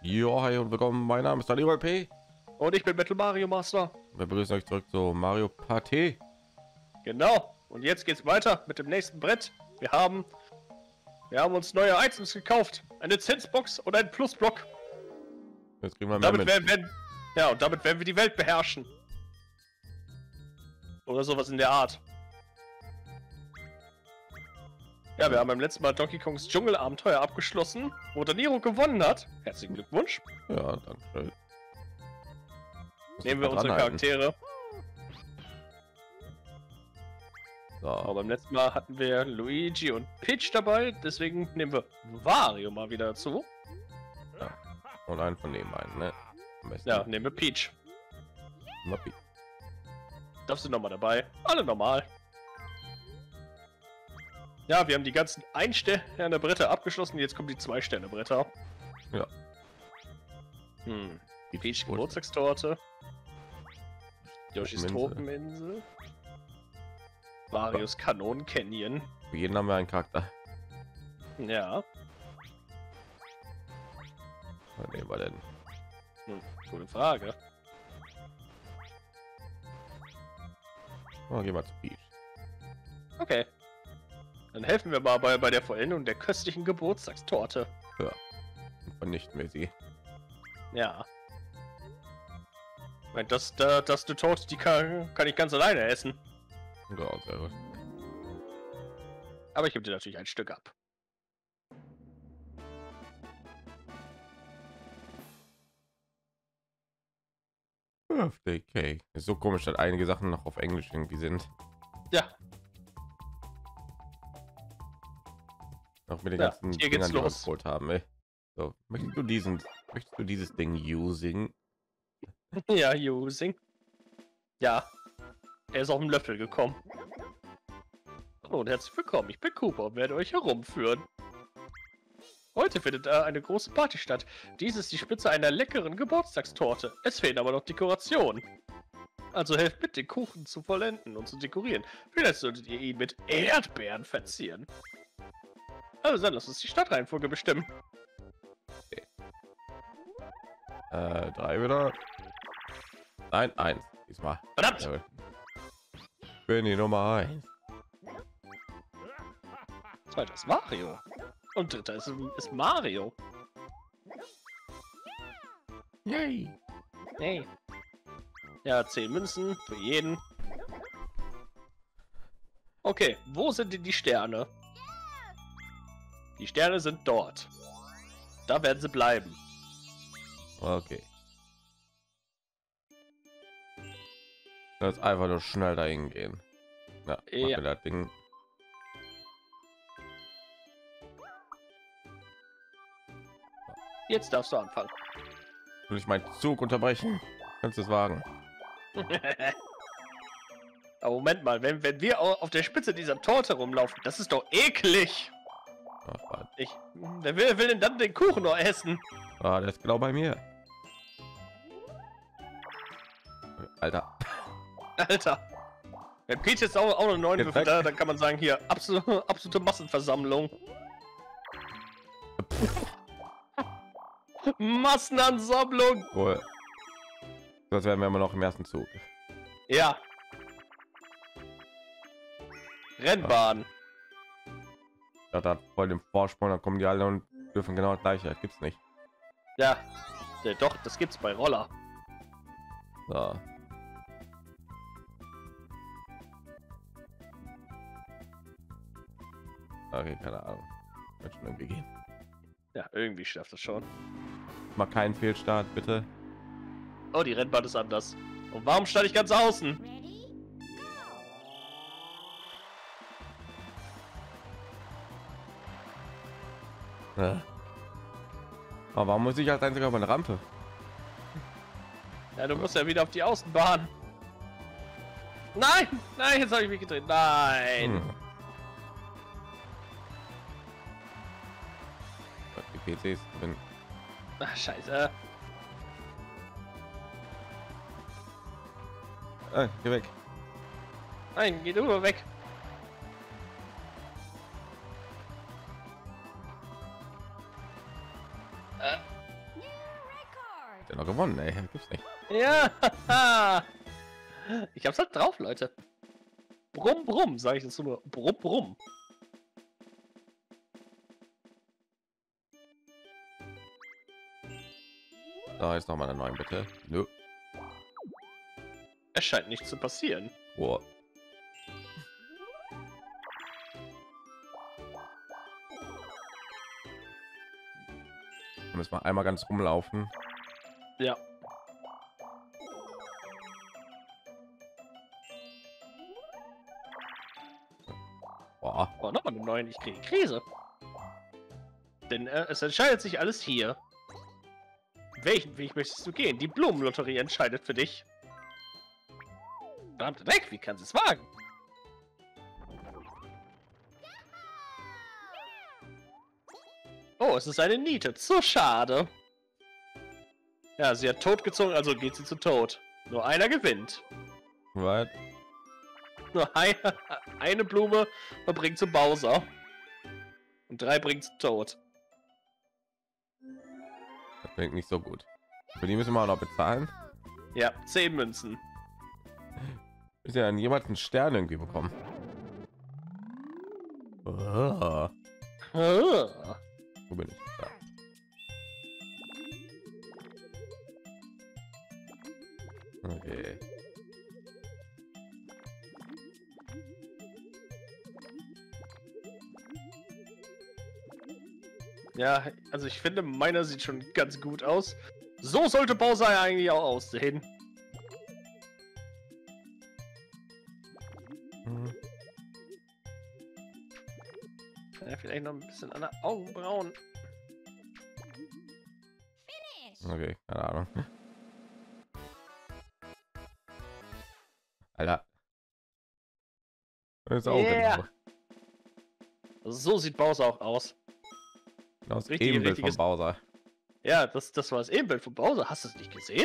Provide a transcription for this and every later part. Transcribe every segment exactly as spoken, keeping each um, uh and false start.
Jo, hi und willkommen. Mein Name ist Daniel P. Und ich bin Metal Mario Master. Wir begrüßen euch zurück zu Mario Party. Genau. Und jetzt geht's weiter mit dem nächsten Brett. Wir haben, wir haben uns neue Items gekauft. Eine Zinsbox und ein Plusblock. Jetzt kriegen wir mehr Damit mit. werden, werden, ja, und damit werden wir die Welt beherrschen. Oder sowas in der Art. Ja, wir haben beim letzten Mal Donkey Kongs Dschungelabenteuer abgeschlossen, wo Danilo gewonnen hat. Herzlichen Glückwunsch. Ja, danke schön. Nehmen wir unsere Charaktere. So. Aber beim letzten Mal hatten wir Luigi und Peach dabei, deswegen nehmen wir Wario mal wieder dazu. Ja. Und einen von dem einen, ne? Am besten. Ja, nehmen wir Peach. Moppi. Darfst du nochmal dabei? Alle normal. Ja, wir haben die ganzen Ein-Sterne-Bretter abgeschlossen, jetzt kommen die Zwei-Sterne-Bretter. Ja. Hm. Peach Geburtstagstorte. Yoshis Tropeninsel. Marios Kanonen Canyon. Für jeden haben wir einen Charakter. Ja. Was nehmen wir denn? Hm, gute Frage. Oh, gehen wir zu Peach. Okay. Dann helfen wir mal bei, bei der Vollendung der köstlichen Geburtstagstorte. Ja. Und vernichten wir sie. Ja. Ich meine, das, da, das du Torte, die kann, kann ich ganz alleine essen. Ja, sehr gut. Aber ich gebe dir natürlich ein Stück ab. Birthday Cake. Ist so komisch, dass einige Sachen noch auf Englisch irgendwie sind. Ja. Auch mit den Ja, ganzen hier Dingern, geht's die wir los. geholt haben. Ey. So, möchtest du diesen, möchtest du dieses Ding using? Ja, using. Ja. Er ist auf den Löffel gekommen. Hallo und herzlich willkommen. Ich bin Cooper und werde euch herumführen. Heute findet da eine große Party statt. Dies ist die Spitze einer leckeren Geburtstagstorte. Es fehlen aber noch Dekorationen. Also helft mit, den Kuchen zu vollenden und zu dekorieren. Vielleicht solltet ihr ihn mit Erdbeeren verzieren. Also dann lasst uns die Stadtreihenfolge bestimmen. Äh, drei wieder. Nein, eins. Diesmal. Verdammt! Ja, ich bin die Nummer eins. Zweiter ist Mario. Und dritter ist, ist Mario. Yay! Hey. Ja, zehn Münzen für jeden. Okay, wo sind denn die Sterne? Die Sterne sind dort. Da werden sie bleiben. Okay. Jetzt einfach nur schnell dahin gehen. Ja, Ja. ja. Das Ding. Jetzt darfst du anfangen. Will ich meinen Zug unterbrechen? Kannst du es wagen? Aber Moment mal, wenn, wenn wir au- auf der Spitze dieser Torte rumlaufen, das ist doch eklig. Ach, warte. Ich, wer will, will denn dann den Kuchen noch essen? Ah, der ist genau bei mir. Alter. Alter. Ja, Peach ist auch, auch eine neun Geht Würfel weg. da, dann kann man sagen, hier, absolute, absolute Massenversammlung. Massenansammlung! Cool. Das werden wir immer noch im ersten Zug. Ja. Rennbahn. Da hat voll den Vorsprung, dann kommen die alle und dürfen genau das gleiche. Das gibt's nicht. Ja. ja. Doch, das gibt's bei Roller. So. Okay, keine Ahnung. Wird schon irgendwie gehen. Ja, irgendwie schafft das schon. Mal keinen Fehlstart, bitte. Oh, die Rennbahn ist anders. Und warum stand ich ganz außen? Ja. Aber warum muss ich als einziger auf eine Rampe? Ja, du musst ja wieder auf die Außenbahn. Nein! Nein, jetzt habe ich mich gedreht. Nein! Hm. Die P Cs drin. Ach, scheiße. Ah, geh weg. Nein, geh du weg. Der noch gewonnen, ey. Gibt's nicht. Ja, ich hab's halt drauf, Leute. Brumm, brumm, sage ich das nur. Brumm, brumm. Da ist noch mal eine neue, bitte. Nö. Es scheint nicht zu passieren. Boah. Müssen wir einmal ganz rumlaufen. Ja. Boah. Oh, nochmal eine neue. Ich kriege Krise. Denn äh, es entscheidet sich alles hier. Welchen Weg möchtest du gehen? Die Blumenlotterie entscheidet für dich. Verdammt weg, wie kannst du es wagen? Oh, es ist eine Niete. So schade. Ja, sie hat tot gezogen, also geht sie zu Tod. Nur einer gewinnt. Was? Nur eine, eine Blume verbringt zu Bowser. Und drei bringt zu Tod. Das klingt nicht so gut. Für die müssen wir auch noch bezahlen. Ja, zehn Münzen. Ist ja an jemand einen Stern irgendwie bekommen. Oh. Ah. Wo bin ich? Da. Okay. Ja, also ich finde, meiner sieht schon ganz gut aus. So sollte Bowser ja eigentlich auch aussehen. Hm. Ja, vielleicht noch ein bisschen an der Augenbrauen. Okay, keine Ahnung. Alter. Das ist auch Yeah. genau. So sieht Bowser auch aus. Das Richtig- Ebenbild von richtiges- Bowser. Ja, das, das war das Ebenbild von Bowser. Hast du es nicht gesehen?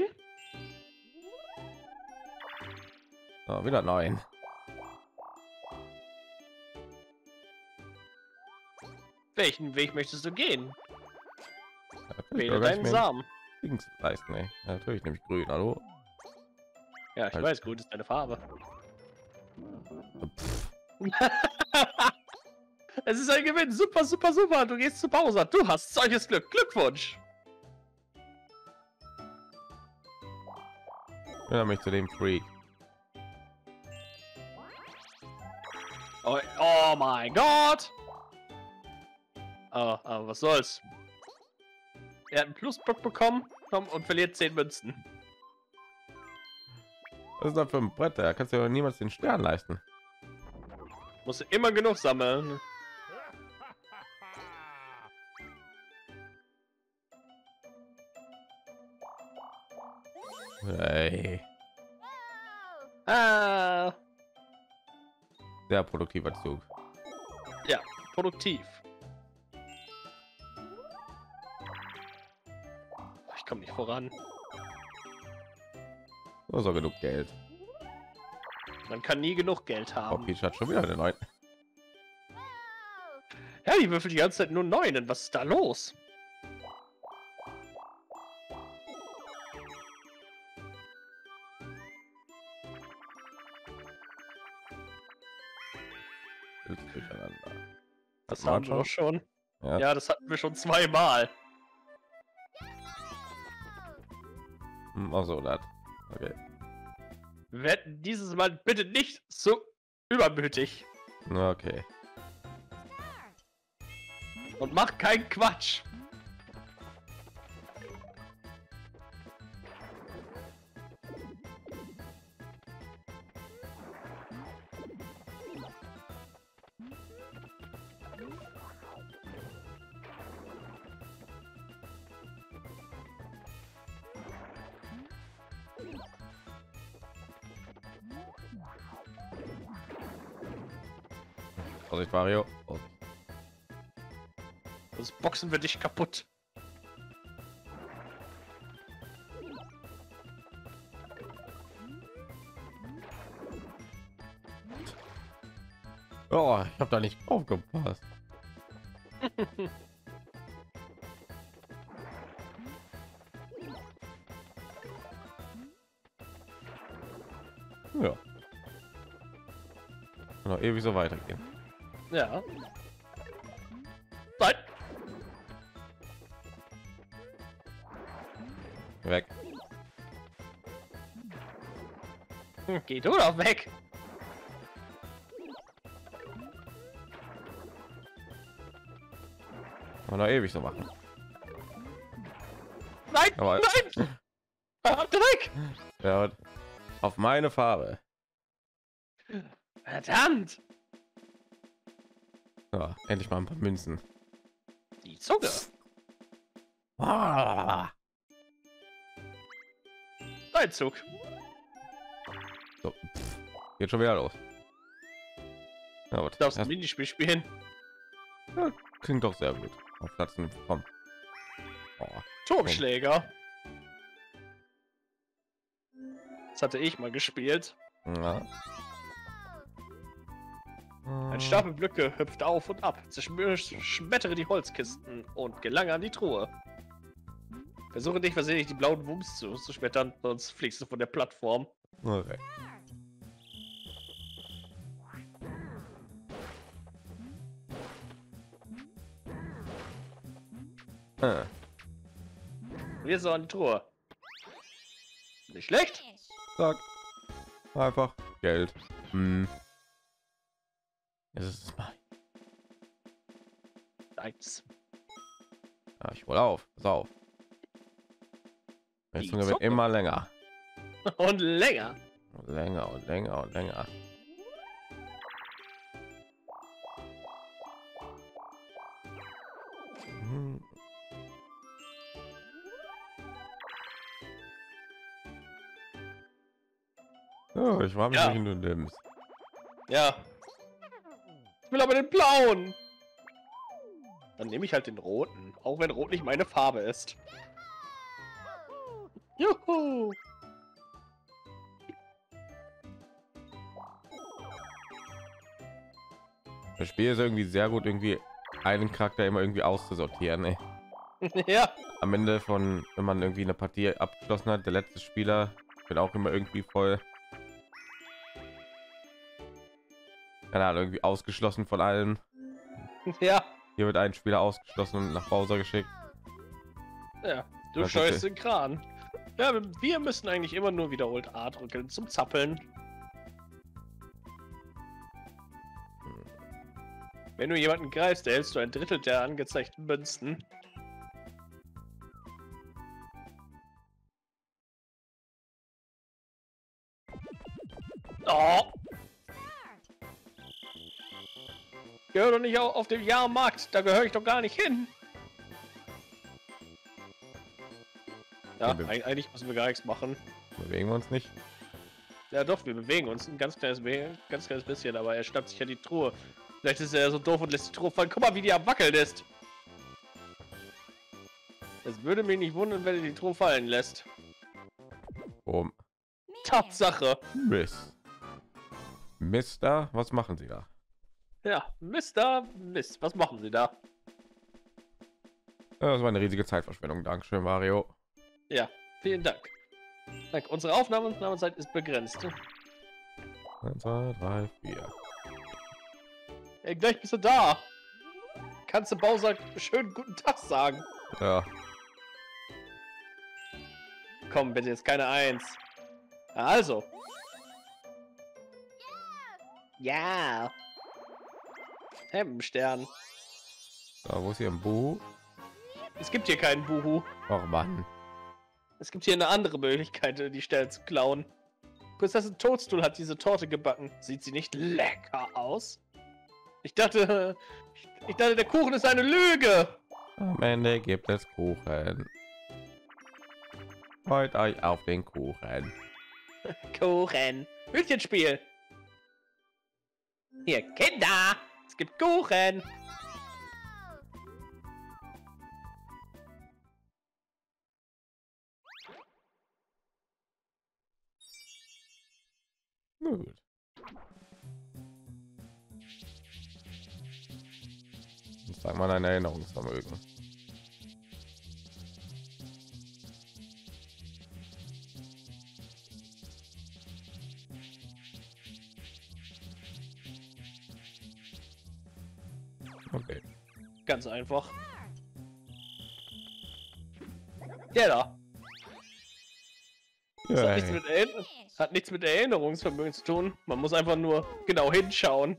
So, wieder neun. Welchen Weg möchtest du gehen? Natürlich Wähle sogar deinen ich mir Samen. links leisten, ey. Ja, natürlich nämlich grün. Hallo. Ja, ich Halt. weiß, gut ist deine Farbe. Pff, Es ist ein Gewinn. Super, super, super. Du gehst zu Bowser. Du hast solches Glück. Glückwunsch. erinnere mich zu dem Freak. Oh, oh mein Gott. Aber, aber was soll's. Er hat einen Plusbock bekommen und verliert zehn Münzen. Was ist das für ein Brett? Da kannst du ja niemals den Stern leisten. Musst du immer genug sammeln. Hey. Ah, Sehr produktiver Zug. ja, produktiv. Ich komme nicht voran. So, so genug Geld. Man kann nie genug Geld Oh, haben. Peach hat schon wieder den neuen. Ja, die würfelt die ganze Zeit nur Neunen. Was ist da los? Durcheinander. Das man haben wir doch schon. Ja. Ja, das hatten wir schon zweimal. Hm, ach so, das. Okay. Wir werden dieses Mal bitte nicht so übermütig. Okay. Und mach keinen Quatsch. Vorsicht, Mario. Oh. Das boxen wir dich kaputt. Oh, ich habe da nicht aufgepasst. Ja. Noch ewig so weitergehen. Ja. Nein. Weg. Hm, geh du doch weg. Und noch ewig so machen. Nein, Aber nein. Ah, Dreck. ja, auf meine Farbe. Verdammt. Ja, endlich mal ein paar Münzen. Die Zunge. Ah. Dein Zug. So. Geht schon wieder los. Ja, Du darfst ein Minispiel spielen. ja, klingt doch sehr gut. Auf Platz fünf. Komm. Oh. Turmschläger. Das hatte ich mal gespielt. Ja. Ein Stapel Blöcke hüpft auf und ab, zerschmettere die Holzkisten und gelange an die Truhe. Versuche nicht versehentlich die blauen Wumms zu, zu schmettern, sonst fliegst du von der Plattform. Okay. Ah. Und jetzt so an die Truhe. Nicht schlecht. Zack. Einfach Geld. Hm. Es ist mein. Eins. Ja, ich hol auf. Pass auf. Die Jetzt wird Zunge. immer länger. Und länger. Und länger und länger und länger. Hm. Oh, ich war mich Ja. nicht, du nimmst. Ja. Ich will aber den blauen. Dann nehme ich halt den roten, auch wenn rot nicht meine Farbe ist. Juhu. Das Spiel ist irgendwie sehr gut, irgendwie einen Charakter immer irgendwie auszusortieren. Ey. Ja. Am Ende von, wenn man irgendwie eine Partie abgeschlossen hat, der letzte Spieler wird auch immer irgendwie voll, keine Ahnung, irgendwie ausgeschlossen von allen. Ja. Hier wird ein Spieler ausgeschlossen und nach Hause geschickt. Ja. Du Das ist steuerst okay. den Kran. Ja, wir müssen eigentlich immer nur wiederholt A drücken zum Zappeln. Wenn du jemanden greifst, erhältst du ein Drittel der angezeigten Münzen. Oh! Ich gehöre doch nicht au- auf dem Jahrmarkt, da gehöre ich doch gar nicht hin. Ja, Ja, wir- eig- eigentlich müssen wir gar nichts machen. Bewegen wir uns nicht. Ja doch, wir bewegen uns ein ganz kleines, be- ganz kleines bisschen, aber er schnappt sich ja die Truhe. Vielleicht ist er so doof und lässt die Truhe fallen. Guck mal, wie die am Wackeln ist. Es würde mich nicht wundern, wenn er die Truhe fallen lässt. Oh, Tatsache. Mist. Mister, was machen Sie da? Ja, Mister Mist, was machen Sie da? Ja, das war eine riesige Zeitverschwendung. Dankeschön, Mario. Ja, vielen Dank. Danke. Unsere Aufnahmezeit ist begrenzt. eins, zwei, drei, vier. Ey, gleich bist du da. Kannst du Bowser schönen guten Tag sagen? Ja, Komm, bitte jetzt keine Eins. Also. Ja. Hemmenstern. so, wo ist hier ein Buch? Es gibt hier keinen Buhu. Oh Mann. Es gibt hier eine andere Möglichkeit, die Stelle zu klauen. Prinzessin Toadstool hat diese Torte gebacken. Sieht sie nicht lecker aus? Ich dachte, ich, ich dachte, der Kuchen ist eine Lüge. Am Ende gibt es Kuchen. Freut euch auf den Kuchen. Kuchen. Hütchenspiel. Hier, Kinder. Es gibt Kuchen. Gut. Das sagt man ein Erinnerungsvermögen. Okay. Ganz einfach. Der da. Das hat nichts, mit Erinner hat nichts mit Erinnerungsvermögen zu tun. Man muss einfach nur genau hinschauen.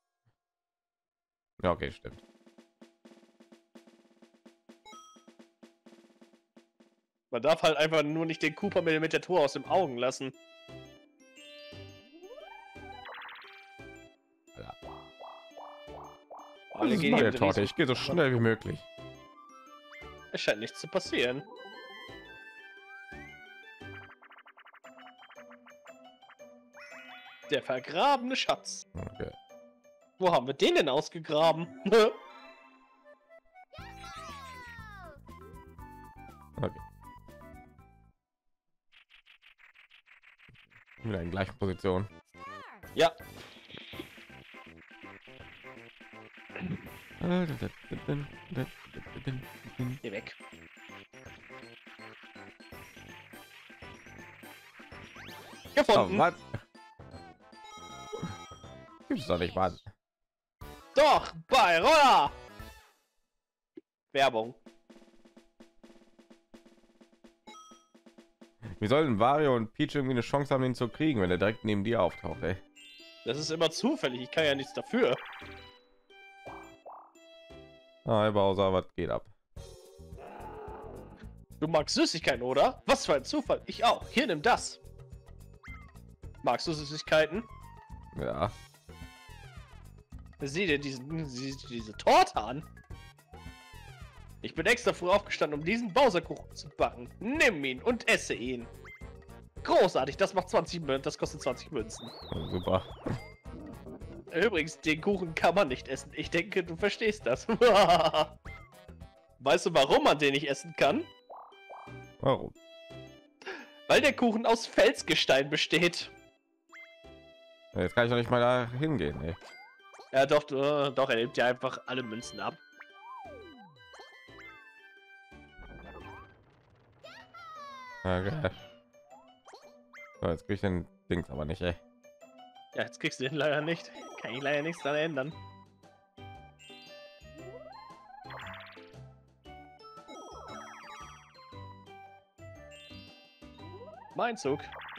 Ja, okay, stimmt. Man darf halt einfach nur nicht den Cooper mit, mit der Tour aus dem Augen lassen. Ja. Alle Das ist gehen meine hier mit Torte. Riesen- Ich gehe so schnell wie möglich. Es scheint nichts zu passieren. Der vergrabene Schatz. Okay. Wo haben wir den denn ausgegraben? Okay. Wieder in gleichen Position. Ja. Geh weg. Oh, Gefunden. was? Gibt's doch nicht, Mann. Doch, bei Roller. Werbung. Wie sollen Wario und Peach irgendwie eine Chance haben, ihn zu kriegen, wenn er direkt neben dir auftaucht, ey? Das ist immer zufällig. Ich kann ja nichts dafür. Ah, hey Bowser, was geht ab? Du magst Süßigkeiten, oder? Was für ein Zufall. Ich auch. Hier, nimm das. Magst du Süßigkeiten? Ja. Sieh dir diesen, diese, diese Torte an. Ich bin extra früh aufgestanden, um diesen Bowserkuchen zu backen. Nimm ihn und esse ihn. Großartig, das macht zwanzig Münzen, das kostet zwanzig Münzen. Super. Übrigens, den Kuchen kann man nicht essen. Ich denke, du verstehst das. Weißt du, warum man den nicht essen kann? Warum? Weil der Kuchen aus Felsgestein besteht. Jetzt kann ich doch nicht mal da hingehen, ey. Ja, doch, äh, doch, er nimmt ja einfach alle Münzen ab. Okay. So, jetzt krieg ich den Dings aber nicht, ey. Ja, jetzt kriegst du den leider nicht. Kann ich leider nichts daran ändern. Mein Zug.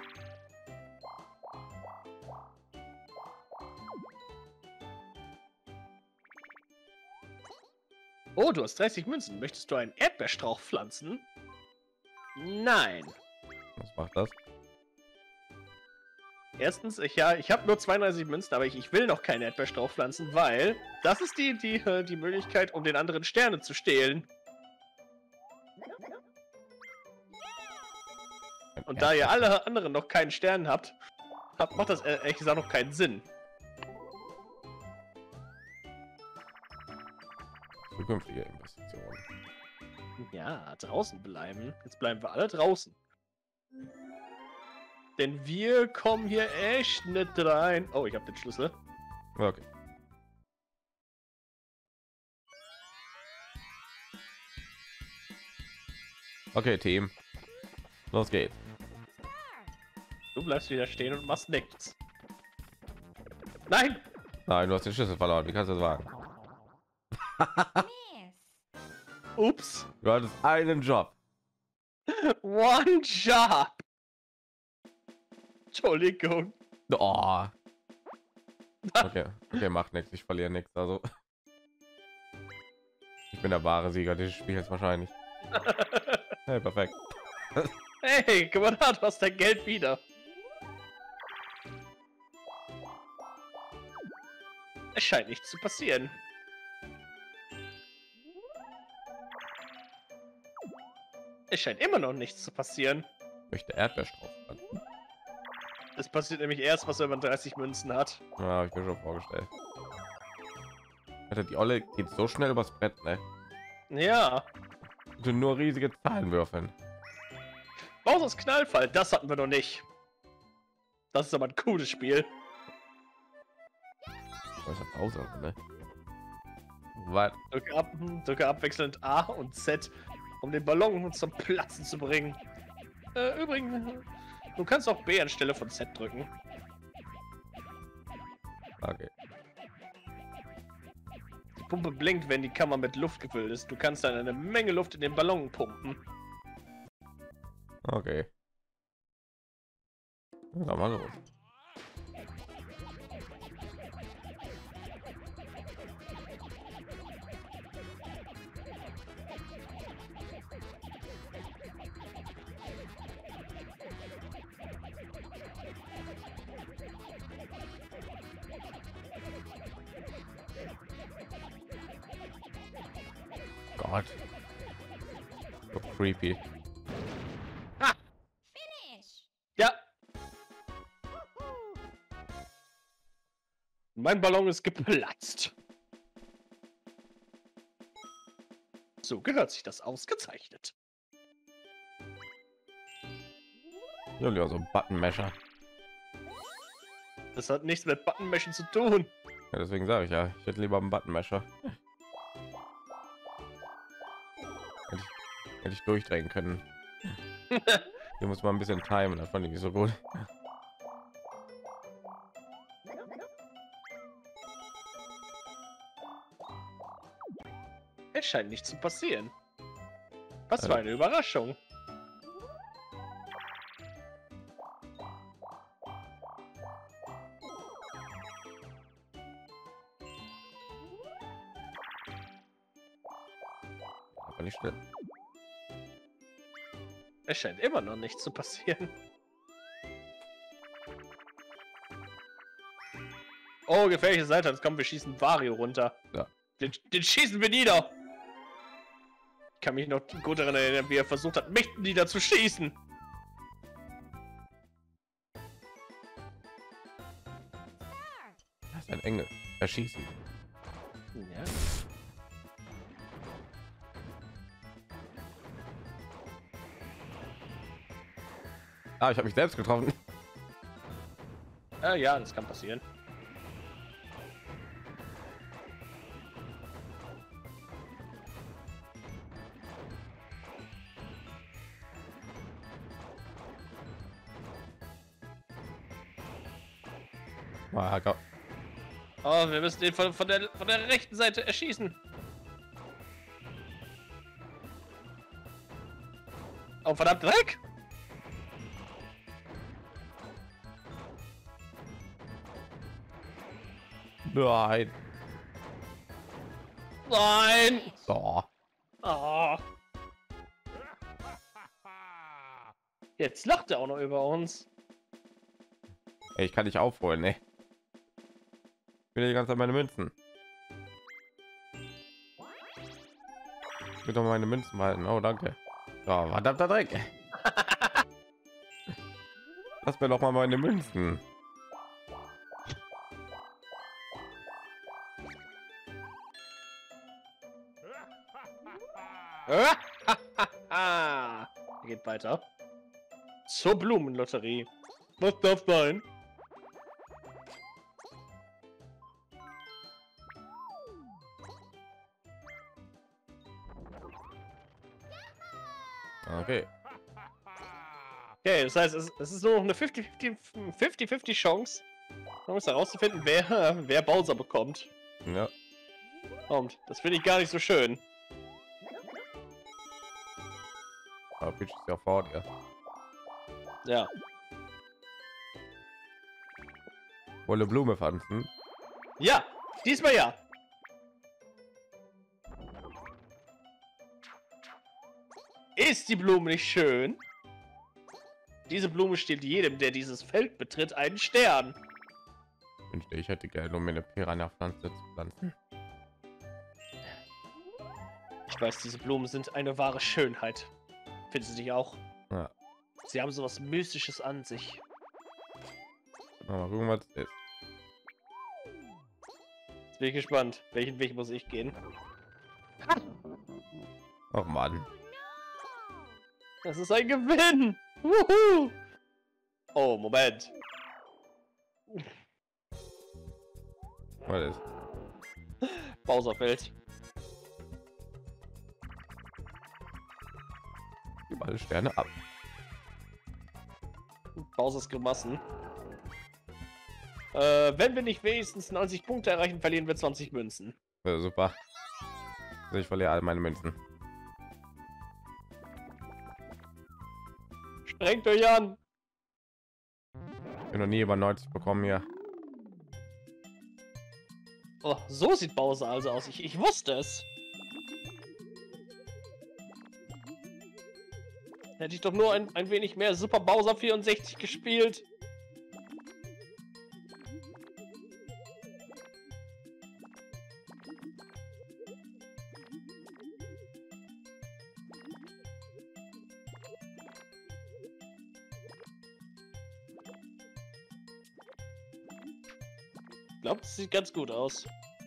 Oh, du hast dreißig Münzen. Möchtest du einen Erdbeerstrauch pflanzen? Nein. Was macht das? Erstens, ich, ja, ich habe nur zweiunddreißig Münzen, aber ich, ich will noch keinen Erdbeerstrauch pflanzen, weil das ist die, die, äh, die Möglichkeit, um den anderen Sterne zu stehlen. Und da ihr alle anderen noch keinen Stern habt, habt macht das äh, ehrlich gesagt noch keinen Sinn. Zukünftige Investitionen. Ja, draußen bleiben. Jetzt bleiben wir alle draußen. Denn wir kommen hier echt nicht rein. Oh, ich habe den Schlüssel. Okay. Okay, Team. Los geht's. Du bleibst wieder stehen und machst nichts. Nein! Nein, du hast den Schlüssel verloren. Wie kannst du das wagen? Ups. Du hattest einen Job. One job. Entschuldigung. Oh. Okay, okay, macht nichts. Ich verliere nichts. Also ich bin der wahre Sieger dieses Spiels wahrscheinlich. Hey, perfekt. Hey, guck mal da, du hast dein Geld wieder. Es scheint nichts zu passieren. Es scheint immer noch nichts zu passieren. Ich möchte Erdbeerstrauch. Es passiert nämlich erst, was wenn man dreißig Münzen hat. Ja, hab ich mir schon vorgestellt. Alter, die Olle geht so schnell übers Brett, ne? Ja. Du nur riesige Zahlen würfeln. Bowser's Knallfall, das hatten wir noch nicht. Das ist aber ein cooles Spiel. Was ist Bowser, ne? Was? Drücke, ab, drücke abwechselnd A und Z, um den Ballon zum Platzen zu bringen. Äh, übrigens, du kannst auch B anstelle von Z drücken. Okay. Die Pumpe blinkt, wenn die Kammer mit Luft gefüllt ist. Du kannst dann eine Menge Luft in den Ballon pumpen. Okay. Na mal los. Gott. So creepy. Ah. Ja. Mein Ballon ist geplatzt. So gehört sich das ausgezeichnet. Ja, so ein Buttonmesher. Das hat nichts mit Buttonmeshen zu tun. Ja, deswegen sage ich ja, ich hätte lieber einen Buttonmesher. Hätte ich, hätte ich durchdrehen können. Hier muss man ein bisschen timen, das fand ich nicht so gut. Es scheint nicht zu passieren. Was für eine Überraschung. Aber nicht schlimm. Es scheint immer noch nicht zu passieren. Oh, gefährliche Seite, jetzt kommen wir schießen Wario runter. Ja. Den, den schießen wir nieder. Ich kann mich noch gut daran erinnern, wie er versucht hat, mich nieder zu schießen. Das ist ein Engel. Erschießen. Ja. Ah, ich habe mich selbst getroffen. Äh, ja, das kann passieren. Ah, Gott. Oh, wir müssen den von, von, der, von der rechten Seite erschießen. Oh, verdammt, Dreck! Nein. Nein! So. Oh. Jetzt lacht er auch noch über uns. Ey, ich kann dich aufholen, ne? Ich will die ganze Zeit meine Münzen. Ich will doch meine Münzen halten. Oh, danke. Oh, verdammter Dreck. Lass mir doch mal meine Münzen. Geht weiter zur Blumenlotterie. Was darf sein? Okay. Okay, das heißt, es, es ist nur noch eine fünfzig fünfzig Chance, um es herauszufinden, wer, wer Bowser bekommt. Ja. Und das finde ich gar nicht so schön. Aber Peach ist ja vor dir. Ja. Wolle Blume pflanzen. Ja, diesmal ja. Ist die Blume nicht schön? Diese Blume stiehlt jedem, der dieses Feld betritt, einen Stern. Ich wünschte, ich hätte gerne, um mir eine Piranha-Pflanze zu pflanzen. Ich weiß, diese Blumen sind eine wahre Schönheit. Finden Sie dich auch? Ja. Sie haben sowas Mystisches an sich. Mal gucken, was es ist. Jetzt bin ich gespannt. Welchen Weg muss ich gehen? Ach Mann. Das ist ein Gewinn! Wuhu! Oh, Moment. Was ist? Bowserfeld. Gib alle Sterne ab. Bowsers Grimassen. Äh, wenn wir nicht wenigstens neunzig Punkte erreichen, verlieren wir zwanzig Münzen. Ja, super. Ich verliere all meine Münzen. Strengt euch an. Ich bin noch nie über neunzig bekommen hier. Oh, so sieht Bowser also aus. Ich, ich wusste es. Hätte ich doch nur ein, ein wenig mehr Super Bowser vierundsechzig gespielt. Ich glaube, das sieht ganz gut aus.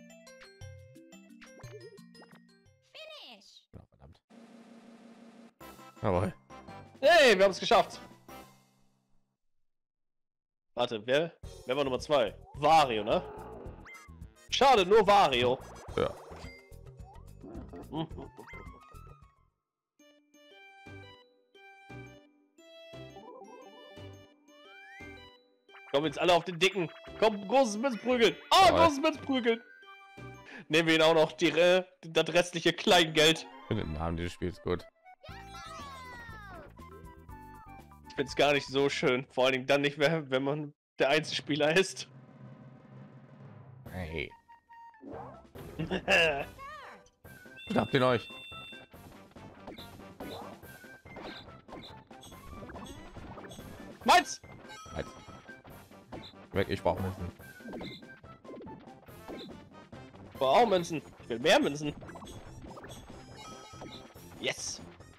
Ja, verdammt. Jawohl. Hey, wir haben es geschafft. Warte, wer, wer war Nummer zwei? Wario, ne? Schade, nur Wario. Ja. Hm. Kommen jetzt alle auf den Dicken. Komm, großes Missprügeln. Ah, Jawohl. großes Missprügeln. Nehmen wir ihn auch noch die, äh, das restliche Kleingeld. Ich finde den Namen dieses Spiels gut. Ich find's gar nicht so schön. Vor allen Dingen dann nicht mehr, wenn man der Einzelspieler ist. Hey. Schnappt ihn euch. Meins! Halt. Weg, ich brauche Münzen. Ich brauche auch Münzen. Ich will mehr Münzen. Yes!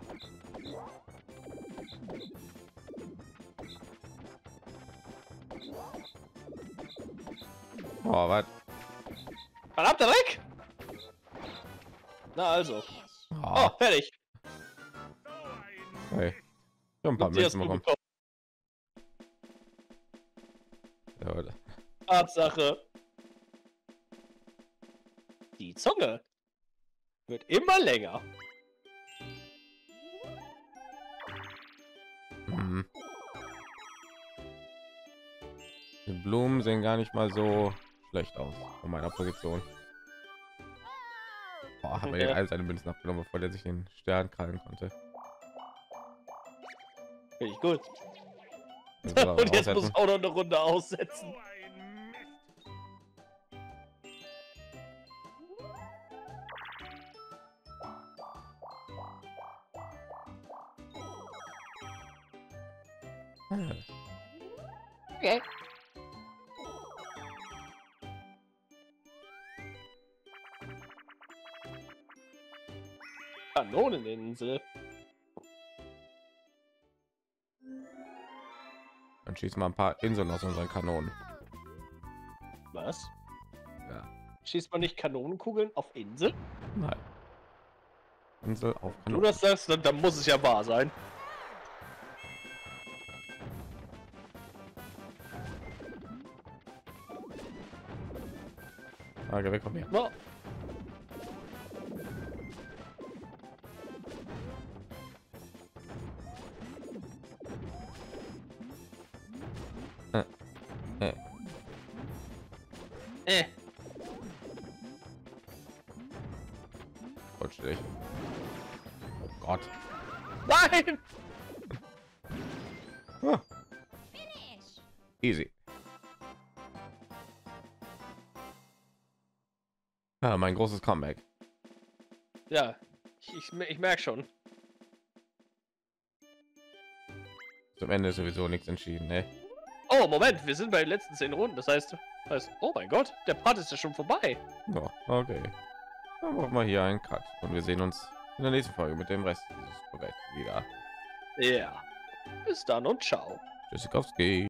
Oh, was? Verdammt, der weg! Na also. Oh, Oh, fertig. hey. Ich hab ein paar Habt ihr das Münzen bekommen. bekommen? Ja, oder? Tatsache. Die Zunge wird immer länger. Mhm. Die Blumen sehen gar nicht mal so schlecht aus von meiner Position. Boah, haben wir Ja. den all seine Münzen abgenommen, bevor der sich den Stern krallen konnte. Finde ich gut. Müssen wir aber Und jetzt muss aussetzen. auch noch eine Runde aussetzen. Okay. Kanoneninsel. Dann schießen wir ein paar Inseln aus unseren Kanonen. Was? Ja. Schießt man nicht Kanonenkugeln auf Insel? Nein. Insel auf Du Kanonen. das sagst, dann, dann muss es ja wahr sein. Ah, geh weg von mir. No. Äh. Äh. Äh. Rutsch dich. Oh Gott. Nein! Ah. Easy. Ja, mein großes Comeback. Ja, ich, ich, ich merke schon. Zum Ende ist sowieso nichts entschieden, ne? Oh, Moment, wir sind bei den letzten zehn Runden. Das heißt, heißt oh mein Gott, der Part ist ja schon vorbei. Ja, okay. Dann machen wir hier einen Cut und wir sehen uns in der nächsten Folge mit dem Rest dieses Projekts wieder. Ja. Bis dann und ciao. Tschüssikowski.